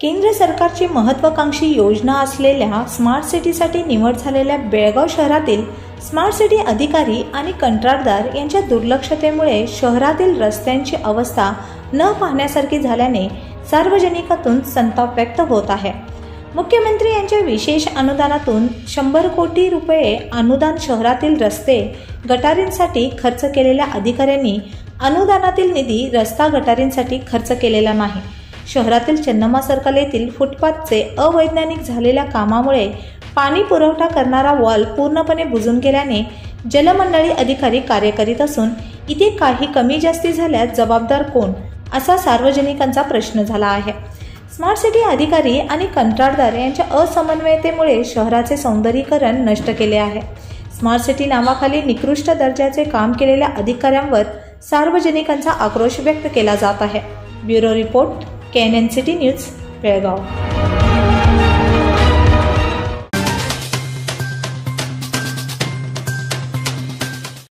केंद्र सरकारची महत्त्वाकांक्षी योजना असलेल्या स्मार्ट सिटीसाठी निवड झालेल्या बेळगाव शहरातील स्मार्ट सिटी अधिकारी आणि कंत्राटदार यांच्या दुर्लक्षतेमुळे शहरातील रस्त्यांची अवस्था न पाहण्यासारखी झाल्याने सार्वजनिकातून संताप व्यक्त होत आहे। मुख्यमंत्री यांच्या विशेष अनुदानातून 100 कोटी रुपये अनुदान शहरातील रस्ते गटारींसाठी खर्च केलेल्या अधिकाऱ्यांनी अनुदानातील निधी रस्ता गटारींसाठी खर्च केलेला नाही। शहरातील चन्नम्मा सर्कल येथील फुटपाथचे अवैज्ञानिक झालेल्या कामामुळे पाणी पुरवठा करणारा वॉल पूर्णपणे बुजून गेल्याने जलमंडळी अधिकारी कार्य करीत असून इथे काही कमी जास्ती झाल्यास जबाबदार कोण असा सार्वजनिकांचा प्रश्न झाला आहे। स्मार्ट सिटी अधिकारी आणि कंत्राटदार यांच्या असमन्वयतेमुळे शहराचे सौंदर्यीकरण नष्ट केले आहे। स्मार्ट सिटी नावाखाली निकृष्ट दर्जाचे काम केलेल्या अधिकाऱ्यांवर सार्वजनिकांचा आक्रोश व्यक्त केला जात आहे। Bureau report, KNN city news, Belgaum.